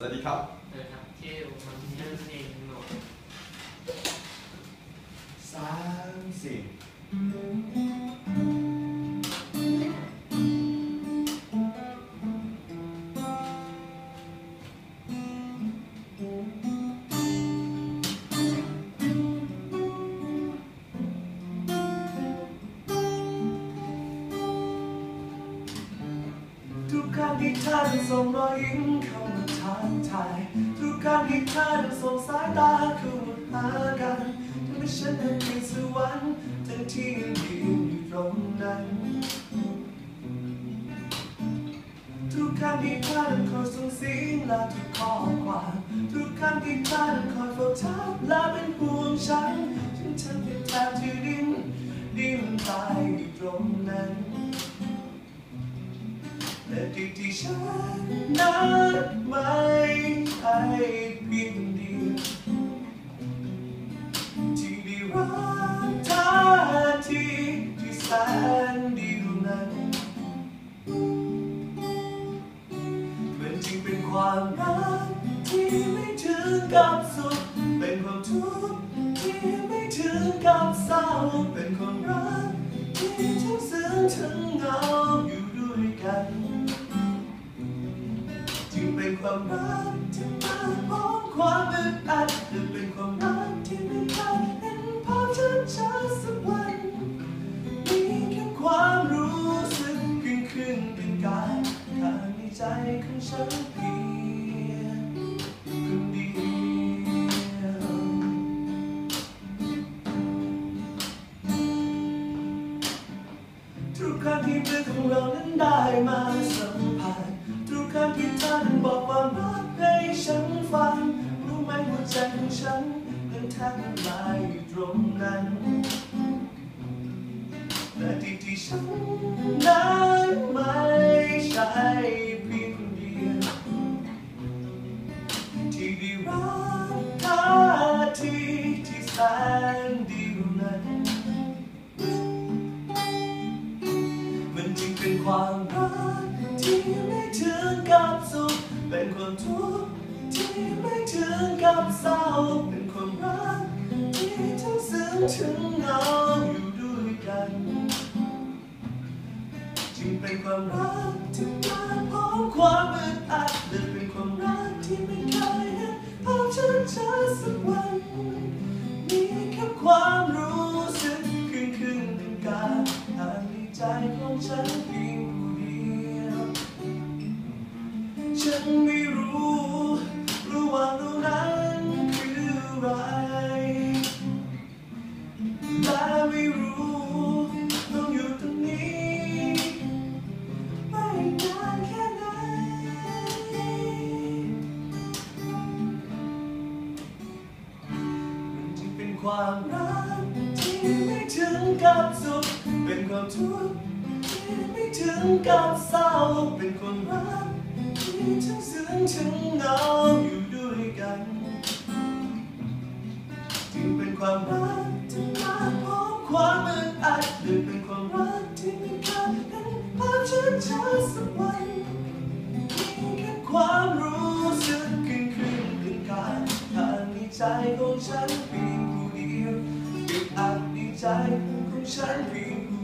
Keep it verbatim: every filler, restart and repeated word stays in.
สวัสดีครับเออครับที่มันนั่นเองหน่อยสามสี่ทุกครั้งที่ท่านส่งรอยยิ้มเข้ามาทักทายทุกครั้งที่ท่านส่งสายตาเข้ามาหากันทำให้ฉันนั้นเป็นสวรรค์ทั้งที่ยังยืนอยู่ตรงนั้นทุกครั้งที่ท่านคอยส่งเสียงและทุกข้อความทุกครั้งที่ท่านคอยเฝ้าทักและเป็นห่วงฉันฉันทำให้แทบจะดิ้นดิ้นตายอยู่ตรงนั้นแต่ที่ที่ฉันนั้นไม่ใช่เพียงเดียวที่ได้รักท่าทีที่แสนดีนั้นมันจึงเป็นความรักที่ไม่ถึงกับสุขเป็นความทุกข์ที่ไม่ถึงกับเศร้าเป็นความรักที่ทั้งซึ้งทั้งเหงาอยู่ด้วยกันจึงเป็นความรักที่มาพร้อมความอึดอัดหรือเป็นความรักที่ไม่เคยเห็นภาพชัดชัดสักวันมีแค่ความรู้สึกเพียงครึ่งเป็นกายข้างในใจของฉันเพียงคนเดียวทุกครั้งที่มือของเรานั้นได้มาสัมผัสทุกครั้งที่ท่านบอกความรักให้ฉันฟังรู้ไหมหัวใจของฉันนั้นแทบละลายอยู่ตรงนั้นและที่ที่ฉันนั้นไม่ใช่เพียงคนเดียวที่ได้รักท่าทีที่แสนดีนั้นมันจึงเป็นความรักที่ไม่ถึงกับสุขเป็นความทุกข์ที่ไม่ถึงกับเศร้าเป็นความรักที่ทั้งซึ้งทั้งเหงาอยู่ด้วยกันจึงเป็นความรักที่มาพร้อมความอึดอัดหรือเป็นความรักที่ไม่เคยเห็นภาพชัดชัดสักวันมีแค่ความรู้สึกครึ่งครึ่งเป็นกายทางในใจของฉันเพียงผู้เดียวฉันไม่รู้รู้ว่ารู้นั้นคืออะไรและไม่รู้ต้องอยู่ตรงนี้ไม่นานแค่ไหนมันจึงเป็นความรักที่ไม่ถึงกับสุขเป็นความทุกข์ที่ไม่ถึงกับเศร้าเป็นความรักที่ทั้งซึ้งทั้งเหงาอยู่ด้วยกันจึงเป็นความรักที่มาพร้อมความอึดอัดหรือเป็นความรักที่ไม่เคยเห็นภาพชัดชัดสักวันมีแค่ความรู้สึกครึ่งครึ่งเป็นกายทางในใจของฉันเพียงผู้เดียวอึดอัดในใจของฉันเพียงผู้